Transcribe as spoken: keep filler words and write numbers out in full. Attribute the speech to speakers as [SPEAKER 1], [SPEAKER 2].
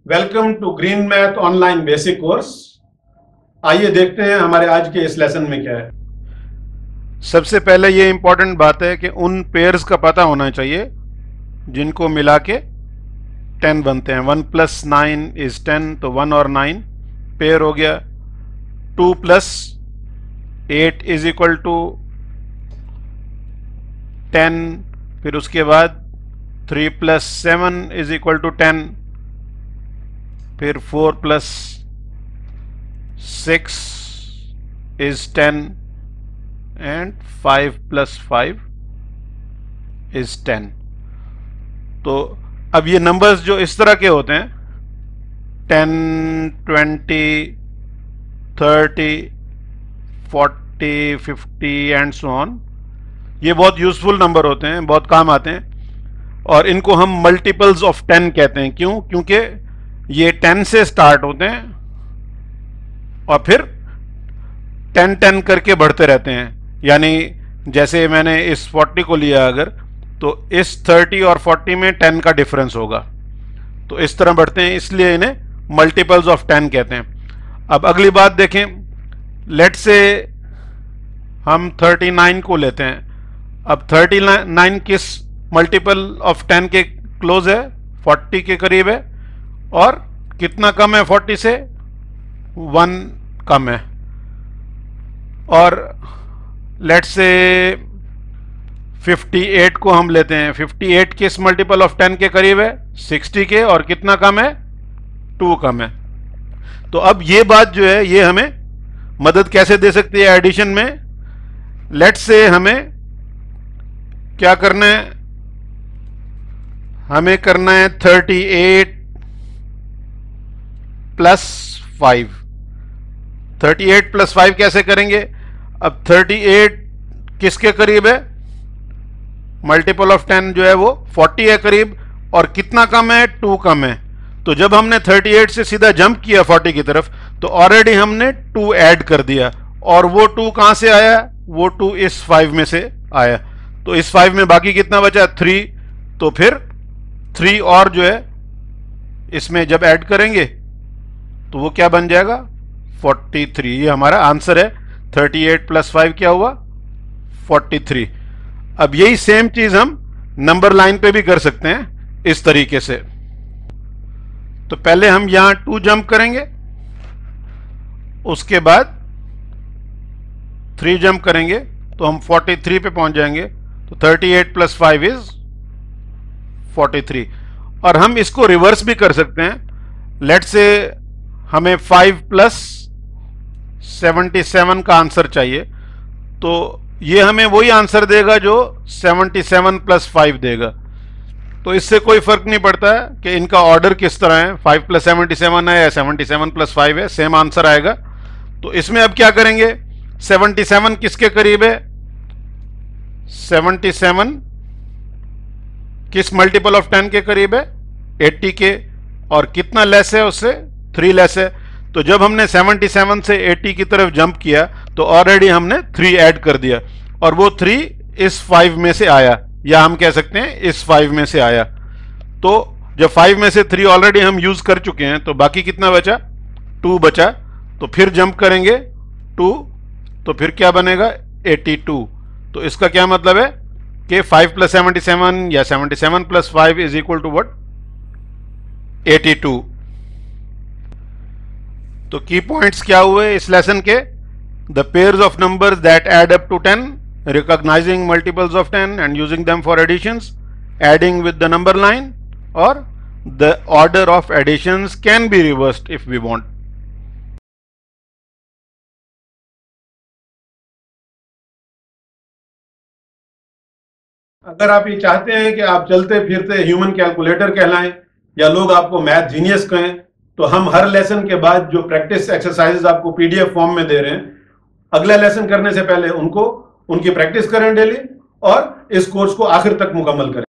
[SPEAKER 1] Welcome to green math online basic course. आइए देखते हैं हमारे आज के इस लेसन में क्या है। सबसे पहले ये इंपॉर्टेंट बात है कि उन पेयर्स का पता होना चाहिए जिनको मिला के टेन बनते हैं। One plus nine is ten, तो वन और नाइन पेयर हो गया। Two plus eight is equal to ten, फिर उसके बाद three plus seven is equal to ten, फिर four plus six is ten and five plus five is ten. तो अब ये नंबर्स जो इस तरह के होते हैं, ten, twenty, thirty, forty, fifty and so on, ये बहुत यूजफुल नंबर होते हैं, बहुत काम आते हैं। और इनको हम मल्टीपल्स ऑफ टेन कहते हैं। क्यों? क्योंकि ये टेन से स्टार्ट होते हैं और फिर टेन टेन करके बढ़ते रहते हैं। यानी जैसे मैंने इस फोर्टी को लिया अगर, तो इस थर्टी और फोर्टी में टेन का डिफरेंस होगा, तो इस तरह बढ़ते हैं, इसलिए इन्हें मल्टीपल्स ऑफ टेन कहते हैं। अब अगली बात देखें, लेट से हम थर्टी नाइन को लेते हैं। अब थर्टी नाइन किस मल्टीपल ऑफ टेन के क्लोज है? फोर्टी के करीब है। और कितना कम है फोर्टी से? वन कम है। और लेट से फिफ्टी एट को हम लेते हैं। फिफ्टी एट किस मल्टीपल ऑफ टेन के करीब है? सिक्सटी के। और कितना कम है? टू कम है। तो अब ये बात जो है ये हमें मदद कैसे दे सकती है एडिशन में? लेट से हमें क्या करना है? हमें करना है thirty eight plus five. Thirty eight plus five कैसे करेंगे? अब थर्टी एट किसके करीब है? मल्टीपल ऑफ टेन जो है वो फोर्टी है करीब। और कितना कम है? टू कम है। तो जब हमने थर्टी एट से सीधा जंप किया फोर्टी की तरफ, तो ऑलरेडी हमने टू ऐड कर दिया। और वो टू कहां से आया? वो टू इस फाइव में से आया। तो इस फाइव में बाकी कितना बचा? थ्री। तो फिर थ्री और जो है इसमें जब ऐड करेंगे तो वो क्या बन जाएगा? Forty three. ये हमारा आंसर है। थर्टी एट प्लस फाइव क्या हुआ? Forty three. अब यही सेम चीज हम नंबर लाइन पे भी कर सकते हैं इस तरीके से। तो पहले हम यहां टू जंप करेंगे, उसके बाद थ्री जंप करेंगे तो हम फोर्टी थ्री पे पहुंच जाएंगे। तो thirty eight plus five is forty three. और हम इसको रिवर्स भी कर सकते हैं। लेट से हमें फाइव प्लस सेवेंटी सेवन का आंसर चाहिए, तो ये हमें वही आंसर देगा जो सेवेंटी सेवन प्लस फाइव देगा। तो इससे कोई फर्क नहीं पड़ता है कि इनका ऑर्डर किस तरह है, फाइव प्लस सेवेंटी सेवन है या सेवेंटी सेवन प्लस फाइव है, सेम आंसर आएगा। तो इसमें अब क्या करेंगे? सेवेंटी सेवन किसके करीब है? सेवेंटी सेवन किस मल्टीपल ऑफ टेन के करीब है? एट्टी के। और कितना लेस है उससे? थ्री लेस है। तो जब हमने सेवेंटी सेवन से एट्टी की तरफ जंप किया तो ऑलरेडी हमने थ्री ऐड कर दिया, और वो थ्री इस फाइव में से आया, या हम कह सकते हैं इस फाइव में से आया। तो जब फाइव में से थ्री ऑलरेडी हम यूज कर चुके हैं, तो बाकी कितना बचा? टू बचा। तो फिर जंप करेंगे टू, तो फिर क्या बनेगा? Eighty two. तो इसका क्या मतलब है कि फाइव प्लस सेवेंटी सेवन या seventy seven plus five is equal to what? Eighty two. तो की पॉइंट्स क्या हुए इस लेसन के? The pairs of numbers that add up to ten, recognising multiples of ten and using them for additions, adding with the number line, और the order of additions can be reversed if we want. अगर आप ये चाहते हैं कि आप चलते फिरते ह्यूमन कैलकुलेटर कहलाएं या लोग आपको मैथ जीनियस कहें, तो हम हर लेसन के बाद जो प्रैक्टिस एक्सरसाइजेस आपको पीडीएफ फॉर्म में दे रहे हैं, अगला लेसन करने से पहले उनको उनकी प्रैक्टिस करें डेली, और इस कोर्स को आखिर तक मुकम्मल करें।